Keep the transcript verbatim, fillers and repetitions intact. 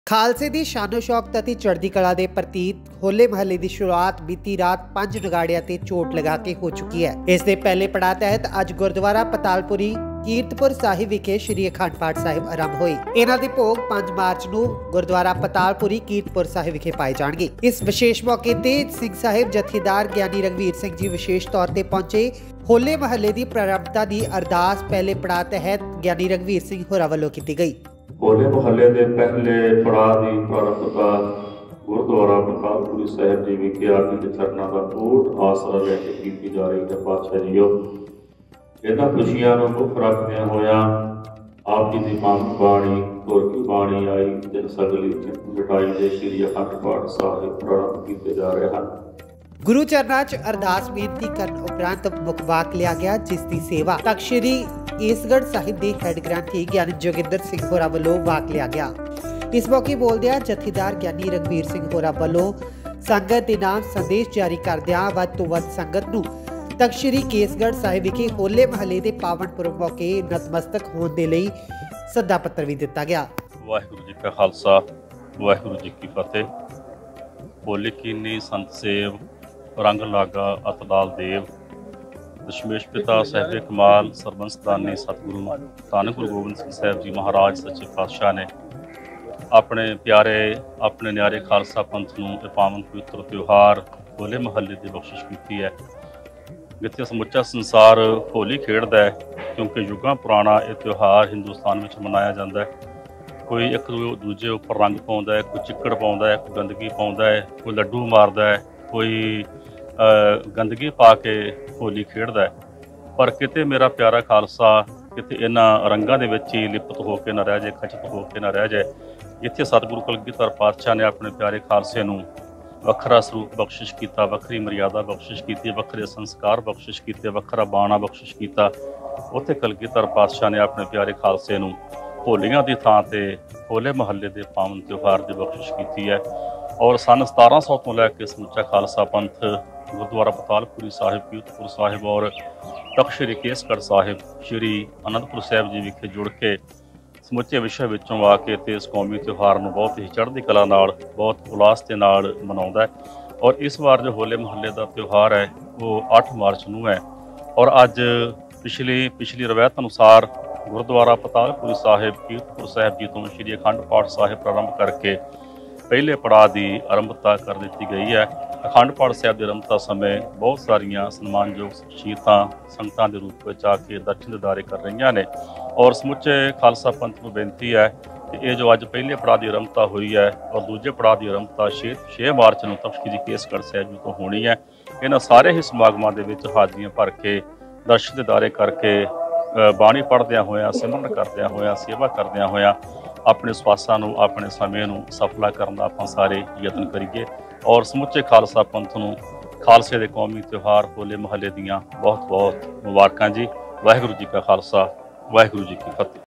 खालसे की शानो शौकत ਅਤੇ चढ़दी कला के प्रतीत होले महल्ले की शुरुआत बीती रात पांच नगाड़ियां ते चोट लगा के हो चुकी है। इस दे पहले पड़ाव तहत अज गुरुद्वारा पतालपुरी कीरतपुर साहिब विखे श्री अखंड पाठ साहिब आरंभ होए। इन्हां दे भोग पांच मार्च नूं गुरुद्वारा पतालपुरी कीरतपुर साहिब विखे पाए जाणगे। इस विशेष मौके ते सिंह साहिब जथेदार ज्ञानी रघवीर सिंह जी विशेष तौर पर पहुंचे। होले महल्ले की प्रारंभता की अरदास पहले पड़ाव तहत ज्ञानी रघवीर सिंह होरां वल्लों की गई। होले महल्ले के पहले पड़ाव की प्रारंभता गुरुद्वारा पतालपुरी साहिब जी विखे आदि के चरणों का कोट आसरा लैके की जा रही है। पातशाह जीओ इन्हां खुशियां नूं मुख रखदे होया आप जी की मंग बाणी तुर की बाणी आई जिन सगली जटाई के श्री अखंड पाठ साहिब प्रारंभ किए जा रहे हैं। गुरु चरणा च अरदास बेनती करन उपरंत मुख वाक लिया गया, जिस दी सेवा तख्त श्री केसगढ़ साहिब के हैड ग्रंथी ज्ञानी जोगिंदर सिंह होरां वल्लों वाक लिया गया। इस मौके बोलदियां जथेदार ज्ञानी रघवीर सिंह होरां वल्लों संगत दे नाम संदेश जारी करदियां वध तों वध संगत नूं तख्त श्री केसगढ़ साहिब विखे होले महल्ले के पावन पुरब मौके नतमस्तक होने दे लई सद्दा पत्र भी दिता गया। वाहिगुरू जी का खालसा वाहिगुरू जी की फतेह। बोले कीनी संत सेव रंग लागा अतलाल देव दशमेश पिता साहिब कमाल सरबंसदानी सतगुरु धन गुरु गोबिंद सिंह साहिब जी महाराज सच्चे पातशाह ने अपने प्यारे अपने न्यारे खालसा पंथ नूं पावन पवित्र त्यौहार होले महल्ले की बख्शिश की है, जिथे समुचा संसार होली खेडदा है। क्योंकि युगां पुराना यह त्यौहार हिंदुस्तान में मनाया जाता है। कोई एक दूजे उपर रंग पाउंदा है, कोई चिक्कड़ पाउंदा है, कोई गंदगी पाउंदा है, कोई लड्डू मारदा है, कोई गंदगी पा के होली खेडदा है। पर किते मेरा प्यारा खालसा किते इन्हां रंगां दे विच ही लिप्त होकर न रह जाए, खचित होकर न रह जाए। जिथे सतगुरु कलगीधर पातशाह ने अपने प्यारे खालसे नूं वखरा स्वरूप बख्शिश किया, वखरी मर्यादा बख्शिश की, वखरे संस्कार बख्शिश किए, वखरा बाणा बख्शिश किया, उत्थे कलगीधर पातशाह ने अपने प्यारे खालसे नूं होलियां की थां ते होले महल्ले के पावन त्यौहार की बख्शिश की है। और सन सतारह सौ तो लैके समुचा खालसा पंथ गुरुद्वारा पतालपुरी साहिब कीरतपुर साहिब और तख्त श्री केसगढ़ साहिब श्री आनंदपुर साहिब जी विखे जुड़ के समुचे विश्व विचों आके ते इस कौमी त्यौहार नूं बहुत ही चढ़दी कला नाल बहुत उल्लास के नाल मनाउंदा है। और इस बार जो होले महल्ले का त्यौहार है वो अठ मार्च नूं है। और अज पिछली पिछली रवायत अनुसार गुरुद्वारा पतालपुरी साहिब कीरतपुर साहिब जी तो श्री अखंड पाठ साहिब प्रारंभ करके पहले पड़ाव की आरंभता कर दी गई है। अखंड पाठ साहिब की आरंभता समय बहुत सारिया सन्मानयोग शख्सियतां संगतां के रूप में आके दर्शन दीदारे कर रही ने। और समुचे खालसा पंथ को बेनती है कि ये जो अज पहले पड़ाव की आरंभता हुई है और दूजे पड़ाव की आरंभता छे छे मार्च को तख्त श्री केसगढ़ साहिब जी तो होनी है। इन्होंने सारे ही समागमों के हाजिरियां भर के दर्शन दीदारे करके बाणी पढ़द्या होया सिमरन करद्या होया सेवा करद्या होया अपने स्वासां नूं अपने समय नूं सफला करन दा आपां सारे यतन करिए। और समुचे खालसा पंथ नूं खालसे दे कौमी त्यौहार होले महल्ले दियां बहुत बहुत मुबारकां जी। वाहिगुरू जी का खालसा वाहिगुरू जी की फतेह।